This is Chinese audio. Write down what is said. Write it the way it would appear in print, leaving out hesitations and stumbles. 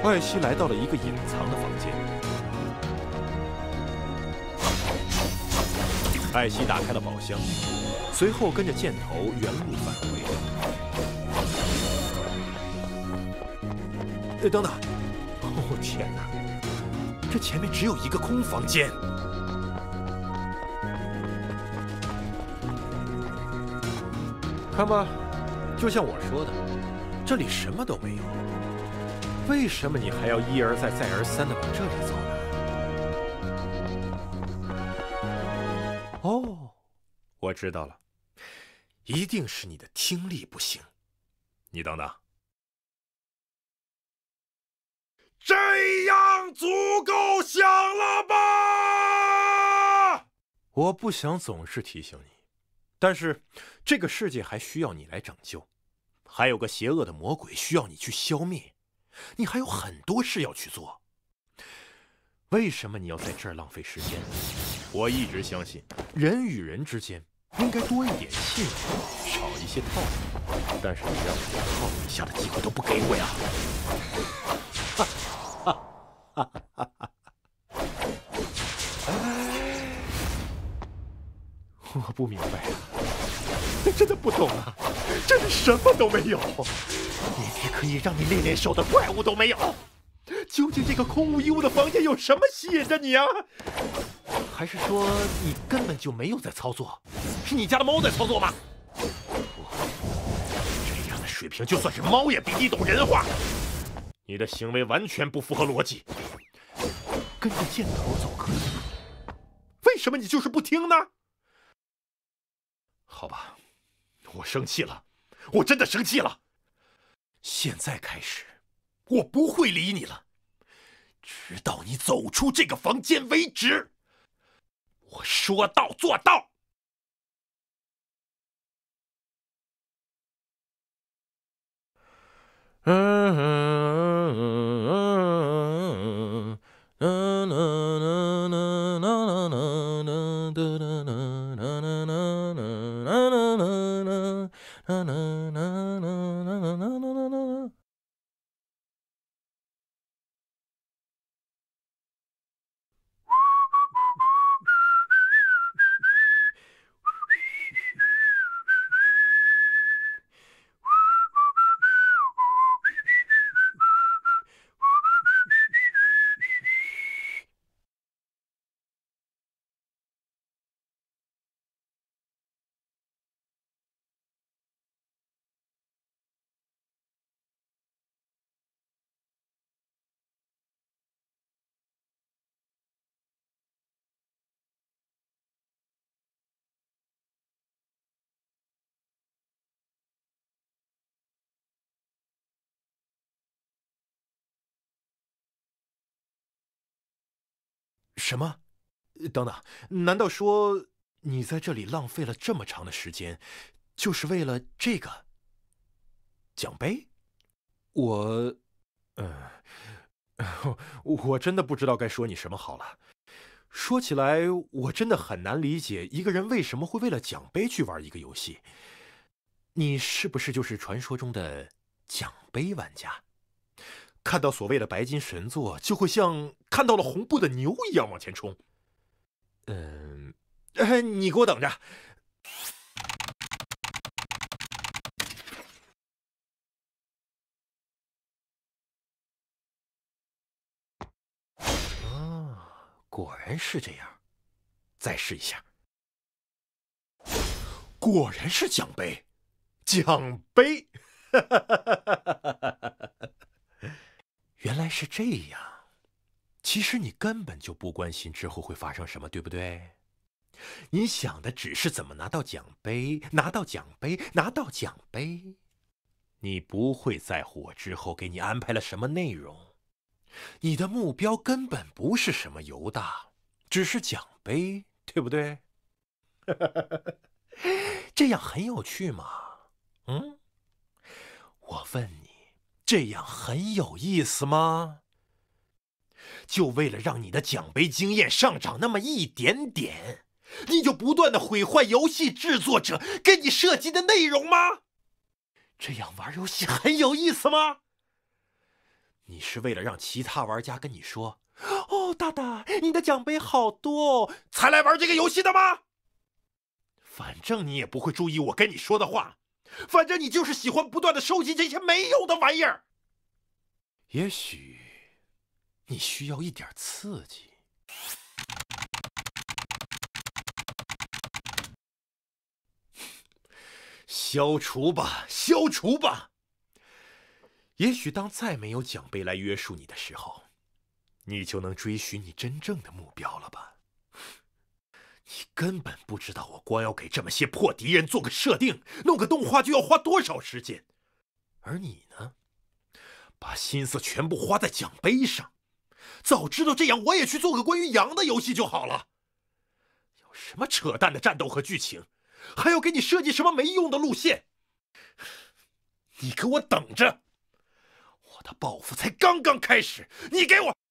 艾希来到了一个隐藏的房间。艾希打开了宝箱，随后跟着箭头原路返回。等等！哦天哪，这前面只有一个空房间。看吧，就像我说的，这里什么都没有。为什么你还要一而再、再而三地往这里走呢？哦，我知道了，一定是你的听力不行。你等等，这样足够响了吧？我不想总是提醒你，但是这个世界还需要你来拯救，还有个邪恶的魔鬼需要你去消灭。你还有很多事要去做，为什么你要在这儿浪费时间？我一直相信，人与人之间应该多一点信任，少一些套路。但是你让我连套路一下的机会都不给我呀！我不明白啊，真的不懂啊，这里什么都没有。连只可以让你练练手的怪物都没有，究竟这个空无一物的房间有什么吸引着你啊？还是说你根本就没有在操作，是你家的猫在操作吗？不，这样的水平就算是猫也比你懂人话。你的行为完全不符合逻辑，跟着箭头走可以，为什么你就是不听呢？好吧，我生气了，我真的生气了。现在开始，我不会理你了，直到你走出这个房间为止。我说到做到。什么？等等，难道说你在这里浪费了这么长的时间，就是为了这个奖杯？我真的不知道该说你什么好了。说起来，我真的很难理解一个人为什么会为了奖杯去玩一个游戏。你是不是就是传说中的奖杯玩家？看到所谓的白金神作，就会像看到了红布的牛一样往前冲。你给我等着。果然是这样。再试一下。果然是奖杯，奖杯。原来是这样。其实你根本就不关心之后会发生什么，对不对？你想的只是怎么拿到奖杯，拿到奖杯，拿到奖杯。你不会在乎我之后给你安排了什么内容。你的目标根本不是什么犹大，只是奖杯，对不对？这样很有趣吗？我问你，这样很有意思吗？就为了让你的奖杯经验上涨那么一点点，你就不断的毁坏游戏制作者给你设计的内容吗？这样玩游戏很有意思吗？ 你是为了让其他玩家跟你说：“哦，大大，你的奖杯好多哦，才来玩这个游戏的吗？”反正你也不会注意我跟你说的话，反正你就是喜欢不断的收集这些没用的玩意儿。也许你需要一点刺激。消除吧，消除吧！也许当再没有奖杯来约束你的时候，你就能追寻你真正的目标了吧？你根本不知道，我光要给这么些破敌人做个设定，弄个动画就要花多少时间。而你呢，把心思全部花在奖杯上。早知道这样，我也去做个关于羊的游戏就好了。有什么扯淡的战斗和剧情，还要给你设计什么没用的路线？你给我等着！我的报复才刚刚开始，你给我。